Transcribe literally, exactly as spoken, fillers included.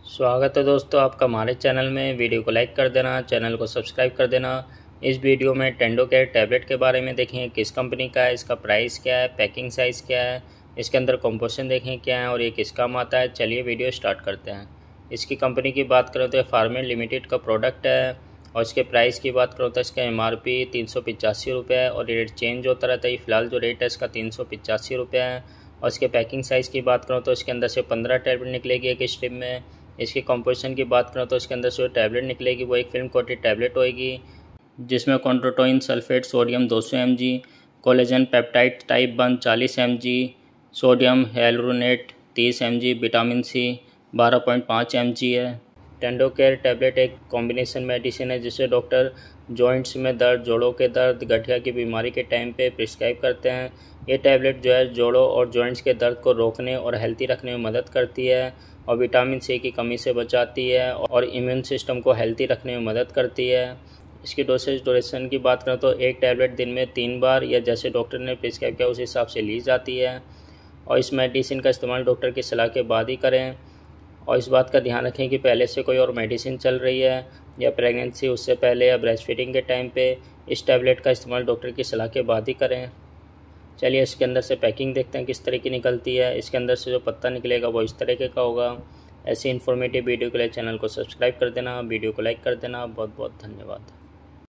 स्वागत है दोस्तों आपका हमारे चैनल में। वीडियो को लाइक कर देना, चैनल को सब्सक्राइब कर देना। इस वीडियो में टेंडो केयर टैबलेट के बारे में देखें, किस कंपनी का है, इसका प्राइस क्या है, पैकिंग साइज़ क्या है, इसके अंदर कंपोजिशन देखें क्या है और ये किस काम आता है। चलिए वीडियो स्टार्ट करते हैं। इसकी कंपनी की बात करें तो फार्मेड लिमिटेड का प्रोडक्ट है और इसके प्राइस की बात करो तो इसका एम आर पी तीन सौ पिचासी रुपये है और रेट चेंज होता रहता है। फ़िलहाल जो रेट है इसका तीन सौ पिचासी रुपये है। और इसके पैकिंग साइज़ की बात करो तो इसके अंदर से पंद्रह टैबलेट निकलेगी एक स्ट्रिप में। इसकी कंपोजिशन की बात करो तो इसके अंदर से जो टैबलेट निकलेगी वो एक फिल्म कोटेड टैबलेट होएगी, जिसमें कॉन्ड्रोटोइन सल्फेट सोडियम दो सौ M G, collagen peptide type one चालीस एम जी, सोडियम हेलुरोनेट तीस एम जी, विटामिन सी बारह पॉइंट पाँच एम जी है। टेंडो केयर टैबलेट एक कॉम्बिनेशन मेडिसिन है जिसे डॉक्टर जॉइंट्स में दर्द, जोड़ों के दर्द, गठिया की बीमारी के टाइम पे प्रिस्क्राइब करते हैं। ये टैबलेट जो है जोड़ों और जॉइंट्स के दर्द को रोकने और हेल्दी रखने में मदद करती है और विटामिन सी की कमी से बचाती है और इम्यून सिस्टम को हेल्दी रखने में मदद करती है। इसकी डोसेज ड्यूरेशन की बात करें तो एक टैबलेट दिन में तीन बार या जैसे डॉक्टर ने प्रिस्क्राइब किया उस हिसाब से ली जाती है और इस मेडिसिन का इस्तेमाल डॉक्टर की सलाह के बाद ही करें। और इस बात का ध्यान रखें कि पहले से कोई और मेडिसिन चल रही है या प्रेगनेंसी उससे पहले या ब्रेस्ट फीडिंग के टाइम पे इस टैबलेट का इस्तेमाल डॉक्टर की सलाह के बाद ही करें। चलिए इसके अंदर से पैकिंग देखते हैं किस तरह की निकलती है। इसके अंदर से जो पत्ता निकलेगा वो इस तरीके का होगा। ऐसी इन्फॉर्मेटिव वीडियो के लिए चैनल को सब्सक्राइब कर देना, वीडियो को लाइक कर देना। बहुत बहुत धन्यवाद।